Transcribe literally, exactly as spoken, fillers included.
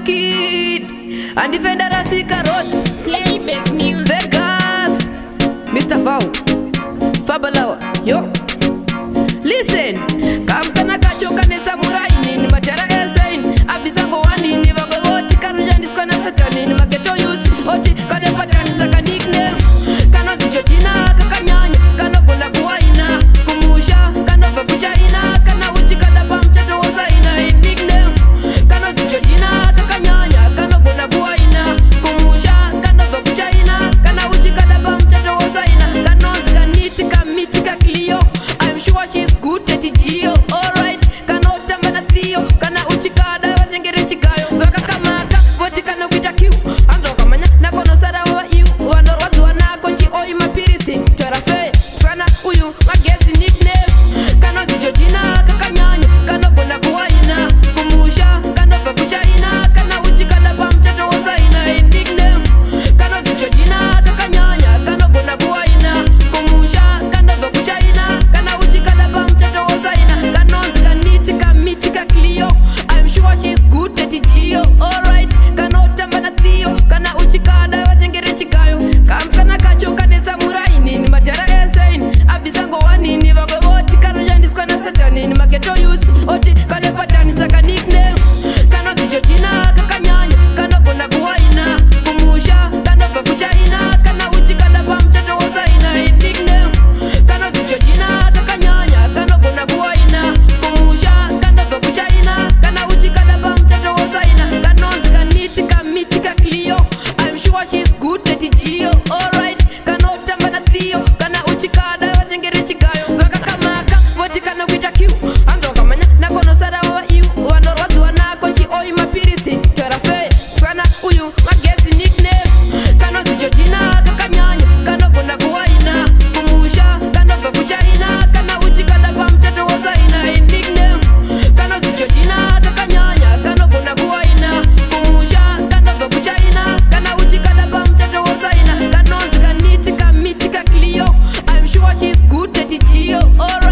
kid and defender Asika Road. Playback music. Vegas, Mister Vau, Fabalawa, yo. Listen, kamtana kachoka neta muraini ni matera esain. Abisango wani ni vango oti karuja ndiskona satani ni mageto youth. Oti kade patani saka nickname. Kano tijotina kakanyanya, kano kuna kuwaina. Kumusha, kano vakuchaina, kana uchi kada pamchato wasaina nickname. Kano tijotina kakanyanya, kano kuna kuwaina. Kumusha, kano vakuchaina, kana uchi kada pamchato wasaina. Kano zika nitika mitika Clio. I'm sure she's good at Gio, alright. Kana utamba na Theo, kana uchikada watengere chikayo. Vaka kamaka, voti kana kuita Q. Ando kamanya, nakono sada wa you. Wando watu wanako chi oi mapiriti. Chora fe, kana uyu, magezi nickname. Kana tijotina kakanyanya, kana kuna kuwaina. Kumusha, kana vakuchaina, kana uchikada pamchato wasaina nickname. Kana tijotina kakanyanya, kana kuna kuwaina. Kumusha, kana vakuchaina, kana uchikada pamchato wasaina. Kanonzi kanitika mitika Clio. I'm sure she's good at Gio, alright. Kana utamba na Theo, kana uchikada watengere chikayo. Kamkana kachoka neza muraini ni matera esain. Abisango wani ni vango oti karuja ndiskona satani ni mageto youth. Oti kane patani saka nickname. Kano tijotina kakanyanya, kana kuna kuwaina. Kumusha, kana vakuchaina, kana uchikada pamchato wasaina nickname. Kano tijotina kakanyanya, kana kuna kuwaina. Kumusha, kana vakuchaina, kana uchikada pamchato wasaina. Kanonzi kanitika mitika Clio. I'm sure she's good at Gio, alright. Kana utamba na Theo, kana uchikada watengere chikayo. Vaka kamaka, voti kana kuita Q. Ando kamanya, nakono sada wa you. Wando watu wanako chi oi mapiriti. Chora fe, kana uyu, magezi nickname. Kano tijotina kakanyanya, kana kuna kuwaina. Kumusha, kana vakuchaina, kana uchikada pamchato wasaina nickname. Kano tijotina kakanyanya, kana kuna kuwaina. Kumusha, kana vakuchaina, kana uchikada pamchato wasaina. Kanonzi kanitika mitika Clio. I'm sure she's good at Gio, alright.